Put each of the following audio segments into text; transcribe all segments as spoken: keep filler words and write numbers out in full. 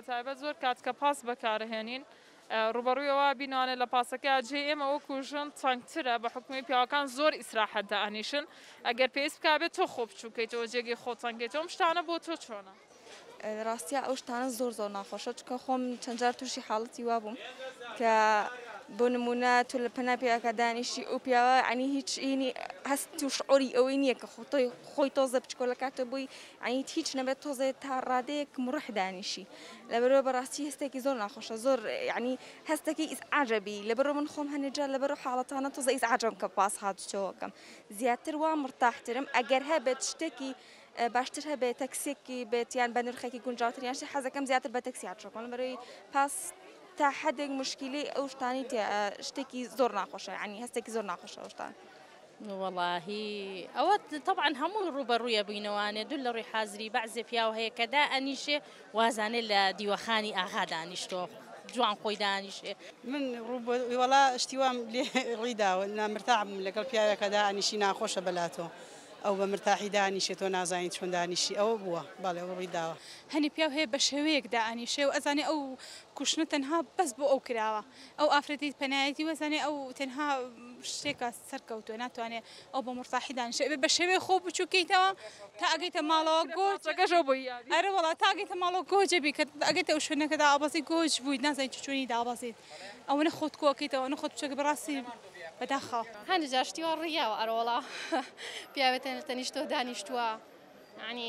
بەتایبەت زۆر کات کە پاس بەکارهێنین ڕووبەڕوویەوە بینوانێت لە پاسەکە جێ ئێمە وەکو ژن تەنگترە بە حکومی پیاوەکان زۆر ئیسراحەت دائەنیشن ئەگەر پێویست بکابێت تۆ خۆ بچووکەیتەوە جێگەی خۆ تەنگێتەوە ئەم شتانە بۆ تۆ چۆنە؟ ڕاستیە ئەو شتانە زۆر زۆر ناخۆشە چکە خۆم چەند جار تووشی حاڵەتی وا بووم کە بۆ نمونە تو لە پەنا پیاوەکە دانیشتی ئەو پیاوە ینی هیچ ینی هەست و شعوری ئەوەی نییە کە خۆی تۆزە بچکۆلە کاتە بووی ینی هیچ نەبێت تۆزێ تا ڕادەیەک مڕح دانیشی لەبەرەوە بەڕاستی هەستێکی زۆر ناخۆشە زۆر ینی هەستێکی ئیزعاجەبی لەبەرەوە من خۆم هەنێجار لەبەرەوە حاڵەتانە تۆزە ئیزعاجەم کە پاس هاتوچەوەکەم زیاتر وا مرتاحترم ئەگەر هەبێت شتێکی باشتر هەبێت تەکسێکی بێت یان بە نرخێکی گونجاوتر یان شتی حەزەکەم زیاتر بە تەکسی هاتوچەوەکەم لەبەرەوەی پاس تا حدێک مشکلی ئەو شتانی شتێکی زۆر ناخۆشە ینی هەستێکی زۆر ناخۆشە ئەو شتان والله ئەوە طبعا هەموو ڕووبەڕوویە بووینەوەوانێ دوو لە ڕووی حازری بەعزێ پیاوە هەیە کە دائەنیشێ وازانێت لە دیوەخانی ئاغا دانیشتۆ جوان خۆی دانیشێ من وڵا شتیوام لێ ڕیداوە نامرتاح بووم لەگەڵ پیاوێکە دائەنیشی ناخۆشە بەلاتۆ ئەو بە مرتاحی دانیشێت تۆ نازانیت چۆن دانیشی ئەوە بووە بەڵێ ئەوە ڕیداوە هەنی پیاو هەیە بە شێوەیەک دائەنیشێ و ئەزانێ ئەو کوشتنە تەنها بەس بۆ ئەو کراوە ئەو ئافرەتی پەنایەتی وەزانێ ئەو تەنها شتێکە سەرکەوتووە ناتوانێت ئەو بە مرتاحی دانیشێ بە شێوەیە خۆ بچووکەیتەوە تا ئەگەیتە ماڵەوە گۆچەکەشەوە بووی ئەرە وڵا تا ئەگەیتە ماڵەوە گۆجەبی کە ئەگەیتە ئەو شوێنەکەدا ئابەزی گۆج بوویت نازانیت چۆنی دابەزیت ئەوەنە خۆت کۆکەیتەوە نە خۆت بچێکە بەڕاستی بەداخەوە هەندێک جار شتیوە ڕیاوە ئەرەوەڵا پیاوێت تەنیشتۆ دانیشتووە ینی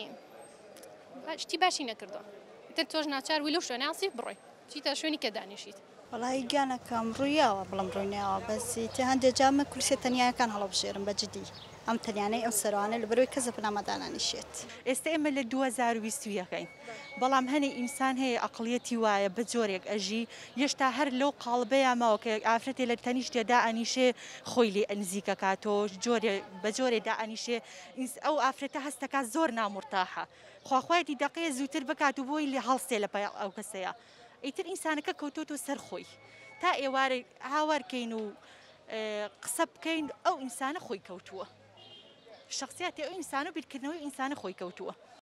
شتی باشی نەکردووە تر تۆش ناچار وی لەو شوێنە ئاسیب بڕۆی چیتە شوێنی کە دانیشیت وڵی گیانەکەم ڕوویاوە بڵم ڕوونیاوە بەسی تە هەندێک جامە کورسێ تەنیایەکان هەڵەبژێرم بەجددی ئەم تەنیانەی ئەو سەروانە لە بەرەوەی کەسە پنامەدانانیشێت ئێستا ئێمە لە دوو هەزار و بیست و یەکەین بەڵام هەنێ ئینسان هەیە ئەقڵیەتی وایە بە جۆرێک ئەژی هێشتا هەر لەو قاڵبەیە ماوە کە ئافرەتێ لە تەنیشتێدا ئەنیشێ خۆی لێ ئەنزیکە کاتۆ بە جۆرێدا ئەنیشێ ئەو ئافرەتە هەستەکە زۆر نامرتاحە خواخوایەتی دەقەیە زووتر بکات و بۆی لێ هەڵسێ لە ئەو کەسەیە ئیتر ئینسانەکە کەوتۆتۆ سەر خۆی تا ئێوارە هاوارکەین و قسە بکەین ئەو ئینسانە خۆی کەوتووە شخصیاتی ئەو ئینسانە بیرکردنەوەی ئینسانە خۆی کەوتووە